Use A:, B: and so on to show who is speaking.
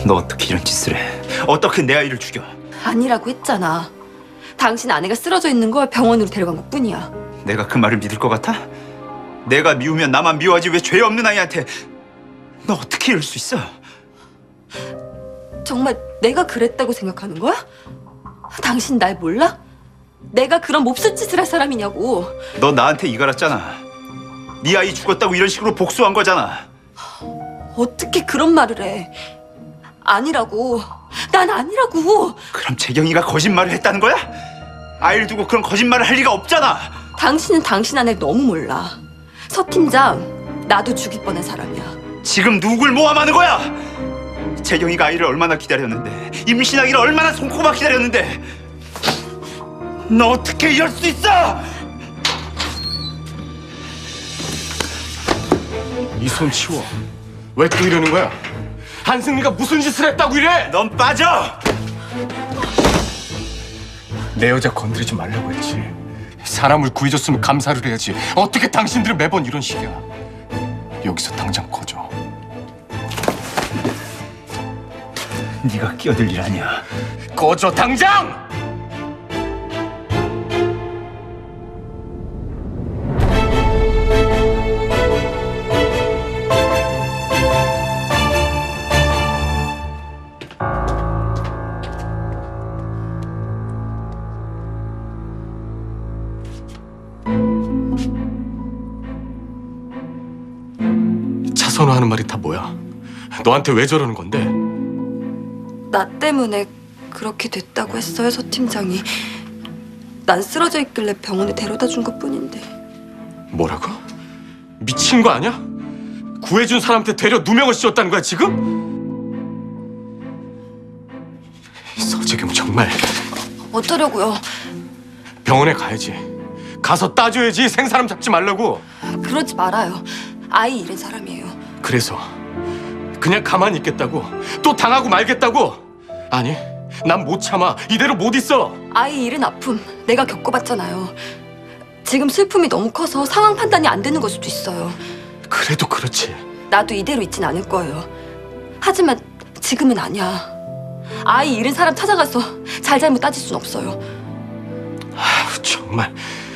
A: 너 어떻게 이런 짓을 해? 어떻게 내 아이를 죽여?
B: 아니라고 했잖아. 당신 아내가 쓰러져 있는 걸 병원으로 데려간 것뿐이야.
A: 내가 그 말을 믿을 것 같아? 내가 미우면 나만 미워하지 왜 죄 없는 아이한테 너 어떻게 이럴 수 있어?
B: 정말 내가 그랬다고 생각하는 거야? 당신 날 몰라? 내가 그런 몹쓸 짓을 할 사람이냐고.
A: 너 나한테 이 갈았잖아. 네 아이 죽었다고 이런 식으로 복수한 거잖아.
B: 어떻게 그런 말을 해? 아니라고. 난 아니라고.
A: 그럼 재경이가 거짓말을 했다는 거야? 아이를 두고 그런 거짓말을 할 리가 없잖아.
B: 당신은 당신 아내를 너무 몰라. 서 팀장, 나도 죽일 뻔한 사람이야.
A: 지금 누굴 모함하는 거야? 재경이가 아이를 얼마나 기다렸는데, 임신하기를 얼마나 손꼽아 기다렸는데 너 어떻게 이럴 수 있어?
C: 이 손 치워. 왜 또 이러는 거야? 한승리가 무슨 짓을 했다고 이래?
A: 넌 빠져!
C: 내 여자 건드리지 말라고 했지. 사람을 구해줬으면 감사를 해야지. 어떻게 당신들은 매번 이런 식이야? 여기서 당장 꺼져.
A: 네가 끼어들 일 아니야.
C: 꺼져 당장! 차선우 하는 말이 다 뭐야? 너한테 왜 저러는 건데?
B: 나 때문에 그렇게 됐다고 했어요, 서 팀장이. 난 쓰러져 있길래 병원에 데려다 준 것뿐인데.
C: 뭐라고? 미친 거 아니야? 구해준 사람한테 되려 누명을 씌웠다는 거야 지금? 서재경 정말.
B: 어쩌려고요?
C: 병원에 가야지. 가서 따져야지. 생사람 잡지 말라고.
B: 그러지 말아요. 아이 잃은 사람이에요.
C: 그래서 그냥 가만히 있겠다고? 또 당하고 말겠다고? 아니, 난 못 참아. 이대로 못 있어.
B: 아이 잃은 아픔 내가 겪어봤잖아요. 지금 슬픔이 너무 커서 상황 판단이 안 되는 걸 수도 있어요.
C: 그래도 그렇지.
B: 나도 이대로 있진 않을 거예요. 하지만 지금은 아니야. 아이 잃은 사람 찾아가서 잘잘못 따질 순 없어요.
C: 아우, 정말.